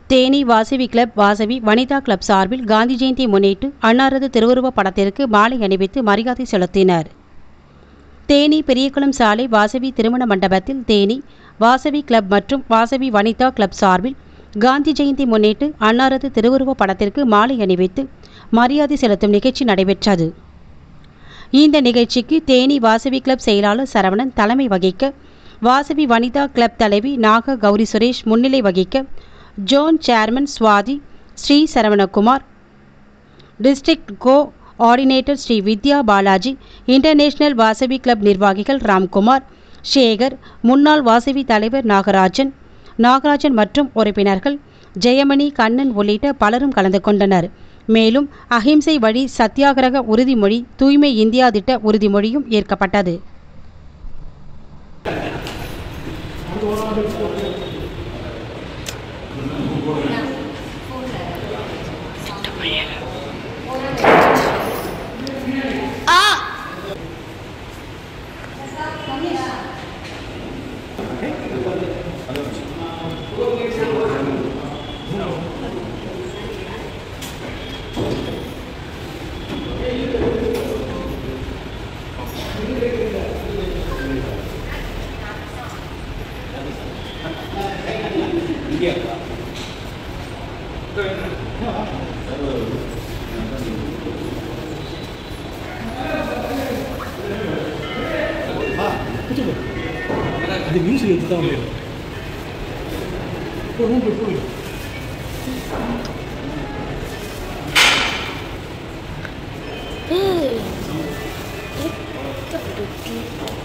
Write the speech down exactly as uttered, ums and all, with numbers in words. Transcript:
Theni Vasavi club Vasavi Vanitha club சார்பில் காந்தி ஜெயந்தி முன்னிட்டு அன்னாரது திருவுருவ படத்திற்கு மாலை அணிவித்து மரியாதை செலுத்தினர். தேனி பெரியகுளம் சாலை வாசவி திருமண மண்டபத்தில் தேனி வாசவி கிளப் மற்றும் வாசவி வனிதா கிளப் சார்பில் காந்தி ஜெயந்தி முன்னிட்டு அன்னாரது திருவுருவ படத்திற்கு மாலை அணிவித்து மரியாதை செலுத்தும் நிகழ்ச்சி நடைபெற்றது. இந்த நிகழ்ச்சிக்கு தேனி வாசவி கிளப் செயலாளர் சரவணன் தலைமை வகிக்க, வாசவி வனிதா கிளப் தலைவி நாக கௌரி சுரேஷ் முன்னிலை வகிக்க, zone chairman Swathi Sri Saravanakumar, district coordinator Sri Vidya Balaji, international Vasavi club நிர்வாகிகள் ராம்குமார், சேகர், முன்னாள் வாசவி தலைவர் நாகராஜன் நாகராஜன் மற்றும் உறுப்பினர்கள் ஜெயமணி, கண்ணன் உள்ளிட்ட பலரும் கலந்து கொண்டனர். மேலும் அஹிம்சை வழி சத்தியாகிரக உறுதிமொழி, தூய்மை இந்தியா திட்ட உறுதிமொழியும் ஏற்கப்பட்டது. அது மியூசிக் எடுத்து தான் முடியும். Eh,